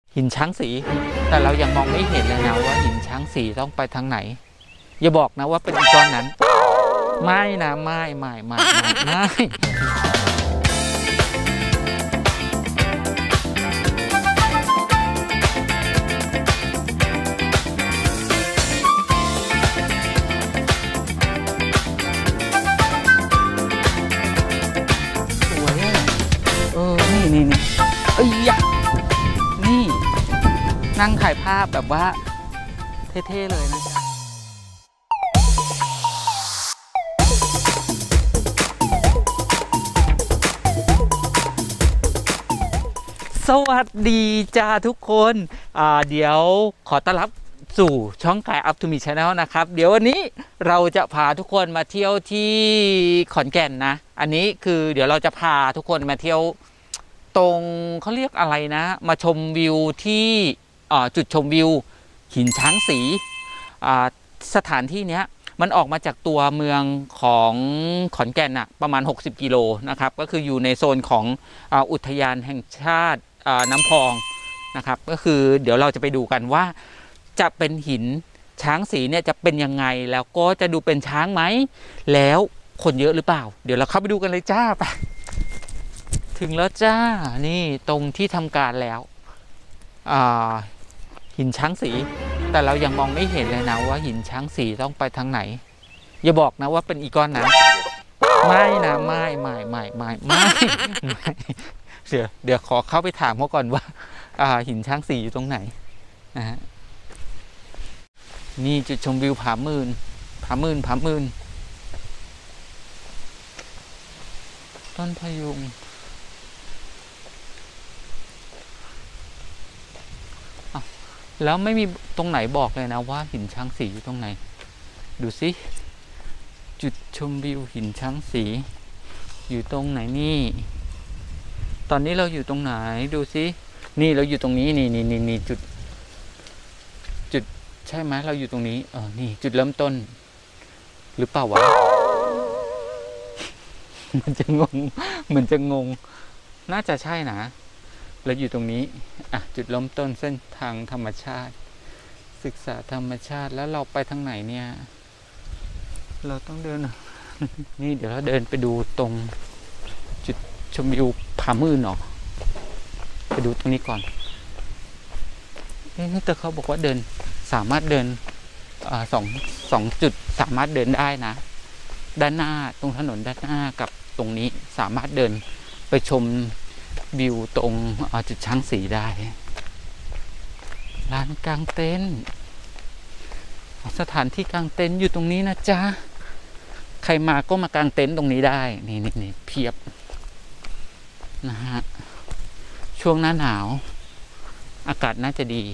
หินช้างสีแต่เรายังมองไม่เห็นเลยนะว่าหินช้างสีต้องไปทางไหนอย่าบอกนะว่าเป็นก้อนนั้นไม่นะไม่สวยอ่ะนี่เอ้ยนี่นั่งถ่ายภาพแบบว่าเท่ๆเลยนะจ๊ะสวัสดีจ้าทุกคนเดี๋ยวขอต้อนรับสู่ช่องกายอัพทูมีชาแนลนะครับเดี๋ยววันนี้เราจะพาทุกคนมาเที่ยวที่ขอนแก่นนะอันนี้คือเดี๋ยวเราจะพาทุกคนมาเที่ยวตรงเขาเรียกอะไรนะมาชมวิวที่จุดชมวิวหินช้างสีสถานที่นี้มันออกมาจากตัวเมืองของขอนแก่นอะประมาณ60กิโลนะครับก็คืออยู่ในโซนของอุทยานแห่งชาติน้ำพองนะครับก็คือเดี๋ยวเราจะไปดูกันว่าจะเป็นหินช้างสีเนี่ยจะเป็นยังไงแล้วก็จะดูเป็นช้างไหมแล้วคนเยอะหรือเปล่าเดี๋ยวเราเข้าไปดูกันเลยจ้าไปถึงแล้วจ้านี่ตรงที่ทำการแล้วหินช้างสีแต่เรายังมองไม่เห็นเลยนะว่าหินช้างสีต้องไปทางไหนอย่าบอกนะว่าเป็นอีก้อนนั้นไม่นะไม่เดี๋ยวขอเข้าไปถามเขาก่อนว่าหินช้างสีอยู่ตรงไหนนะฮะนี่จุดชมวิวผาหมื่นต้นพยุงแล้วไม่มีตรงไหนบอกเลยนะว่าหินช้างสีอยู่ตรงไหนดูสิจุดชมวิวหินช้างสีอยู่ตรงไหนนี่ตอนนี้เราอยู่ตรงไหนดูสินี่เราอยู่ตรงนี้นี่จุดใช่ไหมเราอยู่ตรงนี้นี่จุดเริ่มต้นหรือเปล่าวะ มันจะงงน่าจะใช่นะเราอยู่ตรงนี้จุดเริ่มต้นเส้นทางธรรมชาติศึกษาธรรมชาติแล้วเราไปทางไหนเนี่ยเราต้องเดิน นี่เดี๋ยวเราเดินไปดูตรงจุดชมวิวผาหมื่นหรอไปดูตรงนี้ก่อนนี่แต่เขาบอกว่าเดินสามารถเดินสองจุดสามารถเดินได้นะด้านหน้าตรงถนนด้านหน้ากับตรงนี้สามารถเดินไปชมวิวตรงจุดช้างสีได้ลานกลางเต็นท์สถานที่กลางเต็นท์อยู่ตรงนี้นะจ๊ะใครมาก็มากางเต็นท์ตรงนี้ได้นี่เพียบนะฮะช่วงหน้าหนาวอากาศน่าจะดี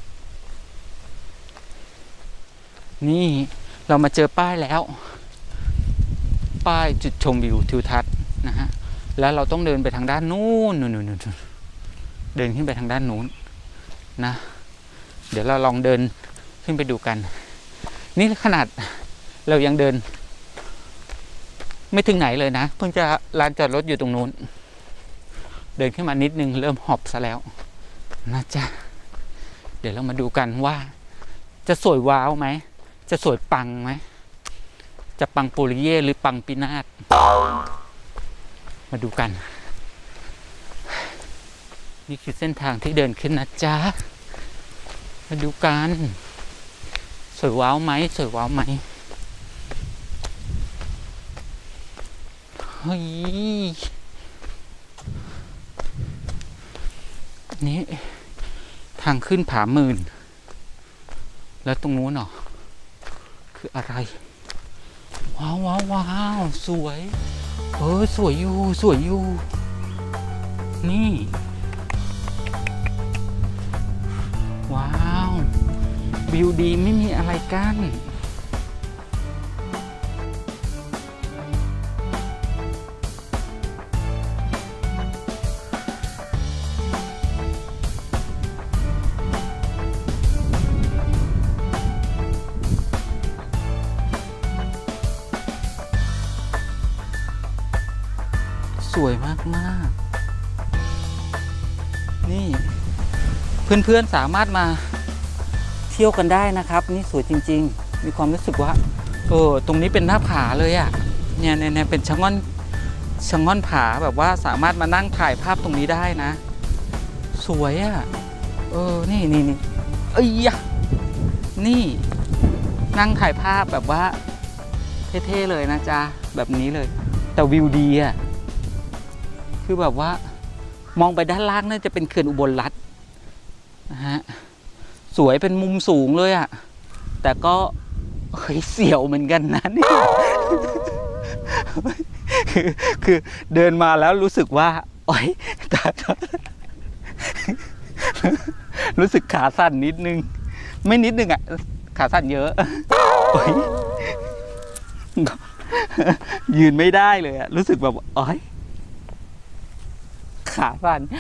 นี่เรามาเจอป้ายแล้วป้ายจุดชมวิวทิวทัศน์นะฮะแล้วเราต้องเดินไปทางด้านนู้นเดินขึ้นไปทางด้านนู้นนะเดี๋ยวเราลองเดินขึ้นไปดูกันนี่ขนาดเรายังเดินไม่ถึงไหนเลยนะเพิ่งจะลานจอดรถอยู่ตรงนู้นเดินขึ้นมานิดนึงเริ่มหอบซะแล้วนะจ๊ะเดี๋ยวเรามาดูกันว่าจะสวยว้าวไหมจะสวยปังไหมจะปังปุริเย่หรือปังปินาศมาดูกันนี่คือเส้นทางที่เดินขึ้นนะจ๊ะมาดูกันสวยว้าวไหมเฮ้ยนี่ทางขึ้นผาหมื่นแล้วตรงนู้นเหรอคืออะไรว้าวสวยสวยอยู่นี่ว้าววิวดีไม่มีอะไรกั้นสวยมากนี่ พเพื่อนๆสามารถมาเที่ยวกันได้นะครับนี่สวยจริงๆมีความรู้สึกว่าตรงนี้เป็นหน้าผาเลยอ่ะเนี่ยเป็นชะง่อนผาแบบว่าสามารถมานั่งถ่ายภาพตรงนี้ได้นะสวยอ่ะนี่เอ้ยนี่นั่งถ่ายภาพแบบว่าเท่ๆเลยนะจ๊ะแบบนี้เลยแต่วิวดีอ่ะคือแบบว่ามองไปด้านล่างน่าจะเป็นเขื่อนอุบลรัตน์นะฮะสวยเป็นมุมสูงเลยอ่ะแต่ก็เสียวเหมือนกันนะนี่ คือเดินมาแล้วรู้สึกว่ารู้สึกขาสั่นนิดนึงไม่นิดนึงอ่ะขาสั่นเยอะยืนไม่ได้เลยอ่ะรู้สึกแบบขาสั่น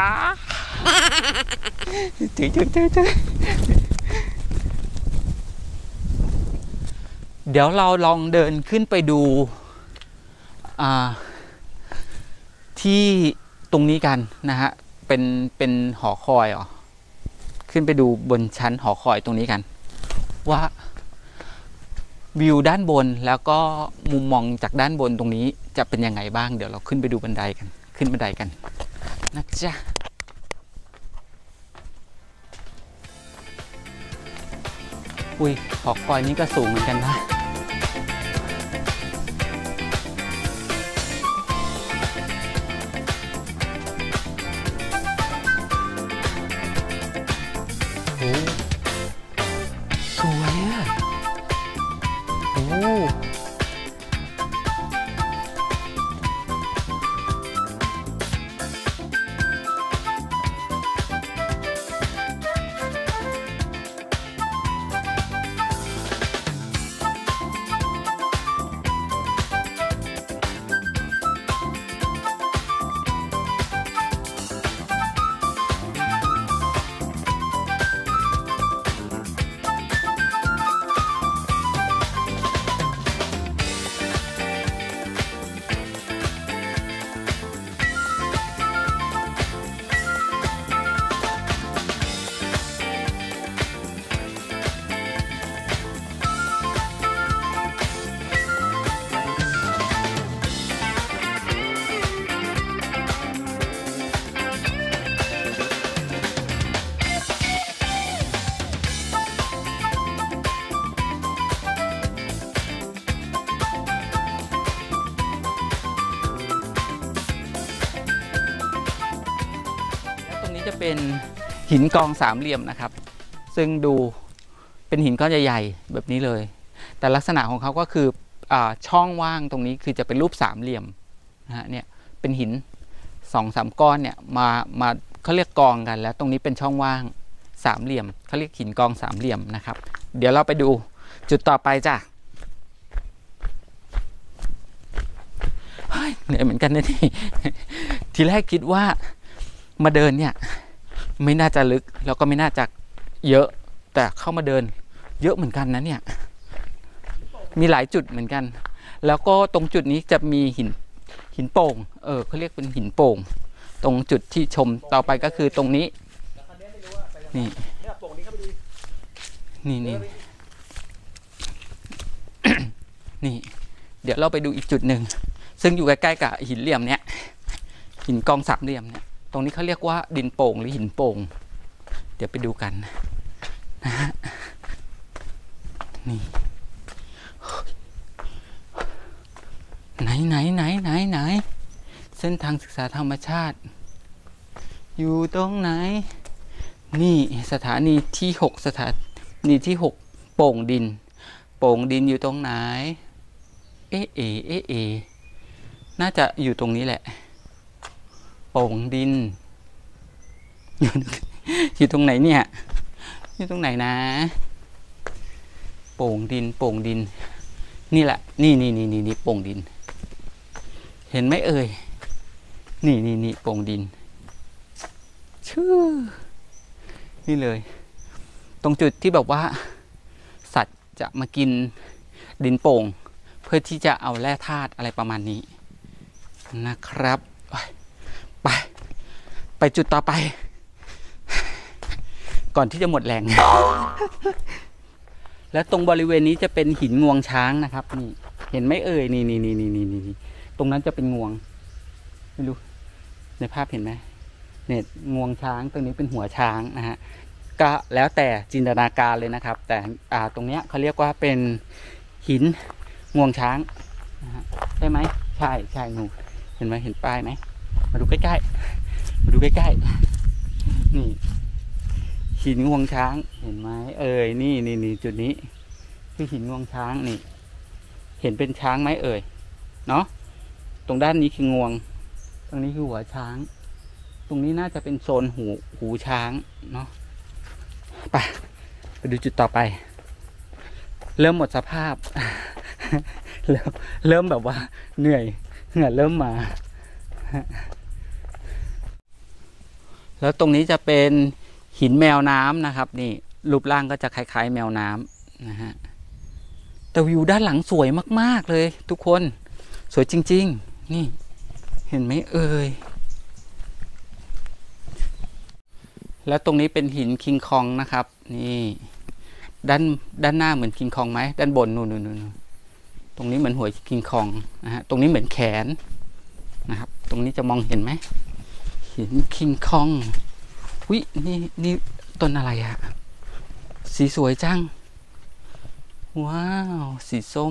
เจ๊เดี๋ยวเราลองเดินขึ้นไปดูที่ตรงนี้กันนะฮะเป็นหอคอยขึ้นไปดูบนชั้นหอคอยตรงนี้กันว่าวิวด้านบนแล้วก็มุมมองจากด้านบนตรงนี้จะเป็นยังไงบ้างเดี๋ยวเราขึ้นไปดูบันไดกันขึ้นบันไดกันนะจ๊ะอุ้ยหอคอยนี้ก็สูงเหมือนกันนะสวยอ่ะจะเป็นหินกองสามเหลี่ยมนะครับซึ่งดูเป็นหินก้อนใหญ่ๆแบบนี้เลยแต่ลักษณะของเขาก็คือช่องว่างตรงนี้คือจะเป็นรูปสามเหลี่ยมนะฮะเนี่ยเป็นหิน 2-3 ก้อนเนี่ยมาเขาเรียกกองกันแล้วตรงนี้เป็นช่องว่างสามเหลี่ยมเขาเรียกหินกองสามเหลี่ยมนะครับเดี๋ยวเราไปดูจุดต่อไปจ้ะเหนื่อยเหมือนกันนะนี่ ทีแรกคิดว่ามาเดินเนี่ยไม่น่าจะลึกแล้วก็ไม่น่าจะเยอะแต่เข้ามาเดินเยอะเหมือนกันนะเนี่ยมีหลายจุดเหมือนกันแล้วก็ตรงจุดนี้จะมีหินโป่งเขาเรียกเป็นหินโป่งตรงจุดที่ชมต่อไปก็คือตรงนี้นี่นี่เดี๋ยวเราไปดูอีกจุดหนึ่งซึ่งอยู่ใกล้ๆกับหินเหลี่ยมเนี้ยหินกองสามเหลี่ยมเนี่ยตรงนี้เขาเรียกว่าดินโป่งหรือหินโป่งเดี๋ยวไปดูกันนะฮะนี่ไหนเส้นทางศึกษาธรรมชาติอยู่ตรงไหนนี่สถานีที่6สถานีที่6โป่งดินอยู่ตรงไหนเอน่าจะอยู่ตรงนี้แหละโป่งดินอยู่ตรงไหนเนี่ยอยู่ตรงไหนนะโป่งดินนี่แหละนี่โป่งดินเห็นไหมเอ่ยนี่โป่งดินชื่อนี่เลยตรงจุดที่แบบว่าสัตว์จะมากินดินโป่งเพื่อที่จะเอาแร่ธาตุอะไรประมาณนี้นะครับไปจุดต่อไปก่อนที่จะหมดแรง แล้วตรงบริเวณนี้จะเป็นหินงวงช้างนะครับนี่เห็นไหมเอ่ยนี่ตรงนั้นจะเป็นงวงไม่รู้ในภาพเห็นไหมเนี่ยงวงช้างตรงนี้เป็นหัวช้างนะฮะก็แล้วแต่จินตนาการเลยนะครับแต่ตรงเนี้ยเขาเรียกว่าเป็นหินงวงช้างนะฮะใช่ไหมใช่หนูเห็นไหมเห็นป้ายไหมมาดูใกล้ๆมาดูใกล้ๆนี่หินงวงช้างเห็นไหมเอ่ยนี่จุดนี้คือหินงวงช้างนี่เห็นเป็นช้างไหมเอ่ยเนาะตรงด้านนี้คืองวงตรงนี้คือหัวช้างตรงนี้น่าจะเป็นโซนหูช้างเนาะไปดูจุดต่อไปเริ่มหมดสภาพ เริ่มแบบว่าเหนื่อยเหงื่อเริ่มมา แล้วตรงนี้จะเป็นหินแมวน้ำนะครับนี่รูปร่างก็จะคล้ายๆแมวน้ำนะฮะแต่วิวด้านหลังสวยมากๆเลยทุกคนสวยจริงๆนี่เห็นไหมเอ่ยแล้วตรงนี้เป็นหินคิงคองนะครับนี่ด้านหน้าเหมือนคิงคองไหมด้านบนนู่นตรงนี้เหมือนหัวคิงคองนะฮะตรงนี้เหมือนแขนนะครับตรงนี้จะมองเห็นไหมหินคิงคองวินี่ต้นอะไรอะสีสวยจังว้าวสีส้ม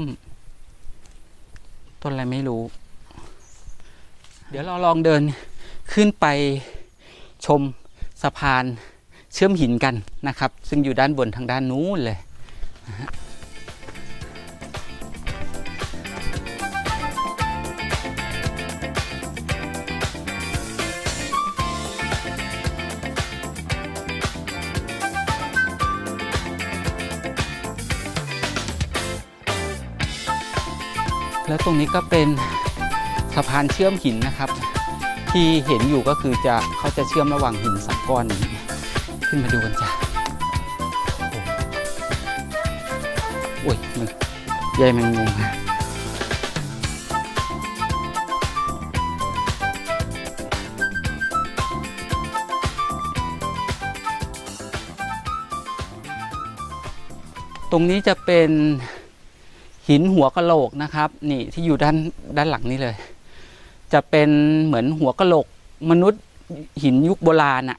ต้นอะไรไม่รู้เดี๋ยวเราลองเดินขึ้นไปชมสะพานเชื่อมหินกันนะครับซึ่งอยู่ด้านบนทางด้านนู้นเลยนะฮะแล้วตรงนี้ก็เป็นสะพานเชื่อมหินนะครับที่เห็นอยู่ก็คือเขาจะเชื่อมระหว่างหิน3 ก้อนนี้ขึ้นมาดูกันจ้ะโอ้ยมันใหญ่แมงมุมตรงนี้จะเป็นหินหัวกะโหลกนะครับนี่ที่อยู่ด้านหลังนี้เลยจะเป็นเหมือนหัวกะโหลกมนุษย์หินยุคโบราณอ่ะ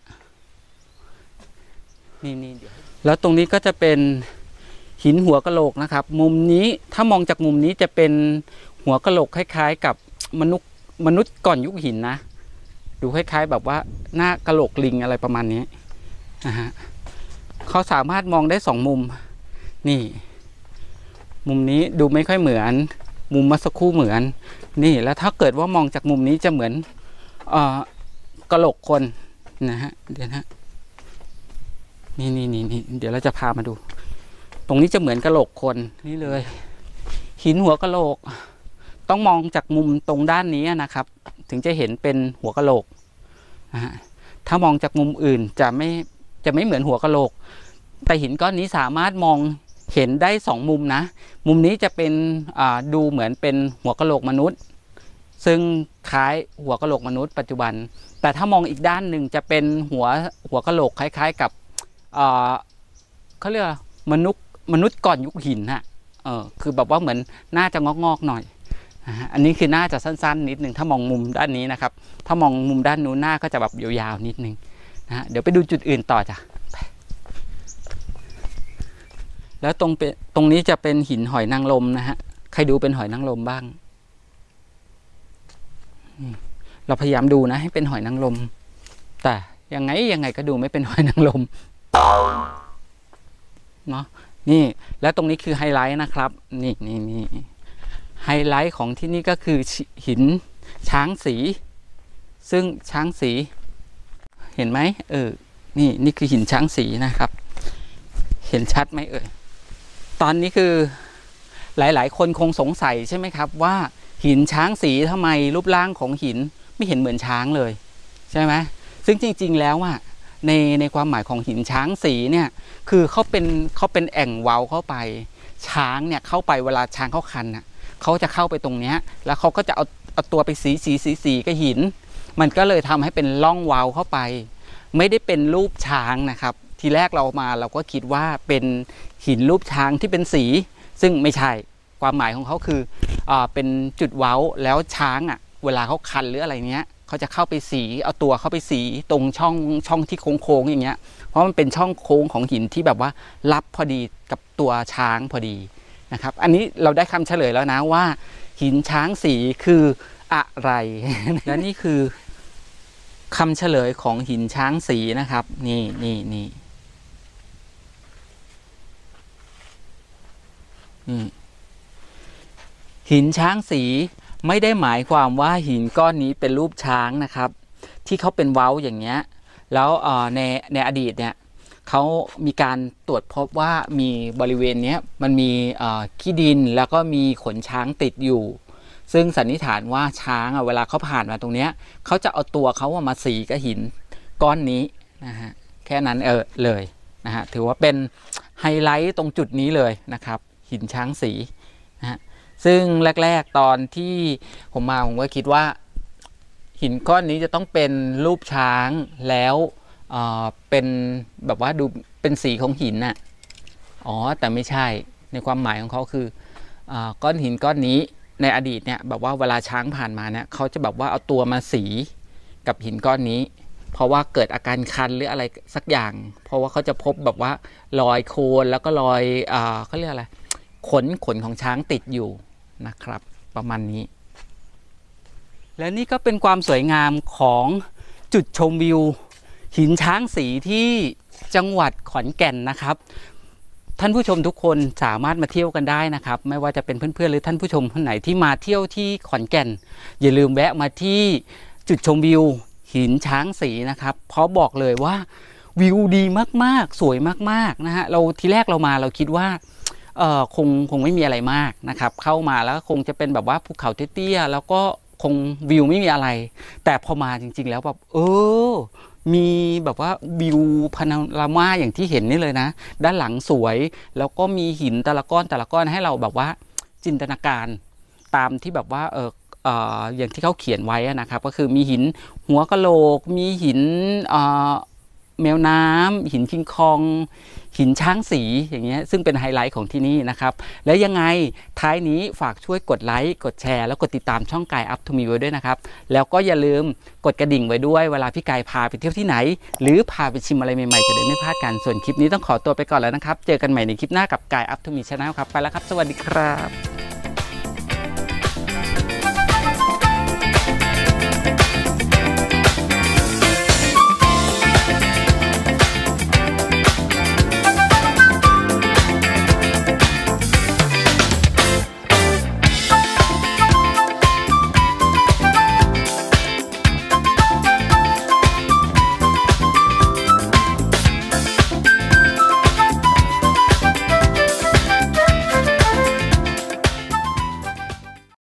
นี่แล้วตรงนี้ก็จะเป็นหินหัวกะโหลกนะครับมุมนี้ถ้ามองจากมุมนี้จะเป็นหัวกะโหลกคล้ายๆกับมนุษย์ก่อนยุคหินนะดูคล้ายๆแบบว่าหน้ากะโหลกลิงอะไรประมาณนี้นะฮะเขาสามารถมองได้2 มุมนี่มุมนี้ดูไม่ค่อยเหมือนมุมเมื่อสักครู่เหมือนนี่แล้วถ้าเกิดว่ามองจากมุมนี้จะเหมือนกะโหลกคนนะฮะเดี๋ยวนะนี่เดี๋ยวเราจะพามาดูตรงนี้จะเหมือนกะโหลกคนนี่เลยหินหัวกะโหลกต้องมองจากมุมตรงด้านนี้นะครับถึงจะเห็นเป็นหัวกะโหลกนะฮะถ้ามองจากมุมอื่นจะไม่เหมือนหัวกะโหลกแต่หินก้อนนี้สามารถมองเห็นได้2 มุมนะมุมนี้จะเป็นดูเหมือนเป็นหัวกะโหลกมนุษย์ซึ่งคล้ายหัวกะโหลกมนุษย์ปัจจุบันแต่ถ้ามองอีกด้านหนึ่งจะเป็นหัวกะโหลกคล้ายๆกับเขาเรียกมนุษย์ก่อนยุคหินฮะคือแบบว่าเหมือนน่าจะงอกๆหน่อยอันนี้คือน่าจะสั้นๆนิดนึงถ้ามองมุมด้านนี้นะครับถ้ามองมุมด้านนู้นหน้าก็จะแบบยาวๆนิดนึงนะเดี๋ยวไปดูจุดอื่นต่อจ้ะแล้วตรงนี้จะเป็นหินหอยนางรมนะฮะใครดูเป็นหอยนางรมบ้างเราพยายามดูนะให้เป็นหอยนางรมแต่ยังไงก็ดูไม่เป็นหอยนางรมเนาะนี่แล้วตรงนี้คือไฮไลท์นะครับนี่ไฮไลท์ของที่นี่ก็คือหินช้างสีซึ่งช้างสีเห็นไหมนี่คือหินช้างสีนะครับเห็นชัดไหมตอนนี้คือหลายๆคนคงสงสัยใช่ไหมครับว่าหินช้างสีทำไมรูปร่างของหินไม่เห็นเหมือนช้างเลยใช่ไหมซึ่งจริงๆแล้วในความหมายของหินช้างสีเนี่ยคือเขาเป็นแอ่งเว้าเข้าไปช้างเนี่ยเข้าไปเวลาช้างเข้าคันน่ะเขาจะเข้าไปตรงเนี้ยแล้วเขาก็จะเอาตัวไปสีกับหินมันก็เลยทำให้เป็นร่องเว้าเข้าไปไม่ได้เป็นรูปช้างนะครับทีแรกเราก็คิดว่าเป็นหินรูปช้างที่เป็นสีซึ่งไม่ใช่ความหมายของเขาคือเป็นจุดเว้าแล้วช้างเวลาเขาคันหรืออะไรเนี้ยเขาจะเข้าไปสีเอาตัวเข้าไปสีตรงช่องที่โค้งๆอย่างเงี้ยเพราะมันเป็นช่องโค้งของหินที่แบบว่ารับพอดีกับตัวช้างพอดีนะครับอันนี้เราได้คำเฉลยแล้วนะว่าหินช้างสีคืออะไร และนี่คือคำเฉลยของหินช้างสีนะครับนี่หินช้างสีไม่ได้หมายความว่าหินก้อนนี้เป็นรูปช้างนะครับที่เขาเป็นเว้าอย่างเงี้ยแล้วในอดีตเนี่ยเขามีการตรวจพบว่ามีบริเวณนี้มันมีขี้ดินแล้วก็มีขนช้างติดอยู่ซึ่งสันนิษฐานว่าช้างเวลาเขาผ่านมาตรงเนี้ยเขาจะเอาตัวเขามาสีกับหินก้อนนี้นะฮะแค่นั้นเลยนะฮะถือว่าเป็นไฮไลท์ตรงจุดนี้เลยนะครับหินช้างสีนะฮะซึ่งแรกๆตอนที่ผมก็คิดว่าหินก้อนนี้จะต้องเป็นรูปช้างแล้วเป็นแบบว่าดูเป็นสีของหินแต่ไม่ใช่ในความหมายของเขาคือก้อนหินก้อนนี้ในอดีตเนี่ยแบบว่าเวลาช้างผ่านมาเนี่ยเขาจะแบบว่าเอาตัวมาสีกับหินก้อนนี้เพราะว่าเกิดอาการคันหรืออะไรสักอย่างเพราะว่าเขาจะพบแบบว่ารอยโคลนแล้วก็รอยเขาเรียกอะไรขนของช้างติดอยู่นะครับประมาณนี้และนี่ก็เป็นความสวยงามของจุดชมวิวหินช้างสีที่จังหวัดขอนแก่นนะครับท่านผู้ชมทุกคนสามารถมาเที่ยวกันได้นะครับไม่ว่าจะเป็นเพื่อนๆหรือท่านผู้ชมคนไหนที่มาเที่ยวที่ขอนแก่นอย่าลืมแวะมาที่จุดชมวิวหินช้างสีนะครับเพราะบอกเลยว่าวิวดีมากๆสวยมากๆนะฮะทีแรกเราคิดว่าคงไม่มีอะไรมากนะครับเข้ามาแล้วคงจะเป็นแบบว่าภูเขาเตี้ยๆแล้วก็คงวิวไม่มีอะไรแต่พอมาจริงๆแล้วแบบมีแบบว่าวิวพาโนรามาอย่างที่เห็นนี่เลยนะด้านหลังสวยแล้วก็มีหินแต่ละก้อนให้เราแบบว่าจินตนาการตามที่แบบว่าอย่างที่เขาเขียนไว้นะครับก็คือมีหินหัวกะโหลกมีหินแมวน้ำหินคิงคองหินช้างสีอย่างเงี้ยซึ่งเป็นไฮไลท์ของที่นี่นะครับและยังไงท้ายนี้ฝากช่วยกดไลค์กดแชร์แล้วกดติดตามช่องกายอัพทูมีไว้ด้วยนะครับแล้วก็อย่าลืมกดกระดิ่งไว้ด้วยเวลาพี่กายพาไปเที่ยวที่ไหนหรือพาไปชิมอะไรใหม่ๆจะได้ไม่พลาดกันส่วนคลิปนี้ต้องขอตัวไปก่อนแล้วนะครับเจอกันใหม่ในคลิปหน้ากับกายอัพทูมีชาแนลครับไปแล้วครับสวัสดีครับ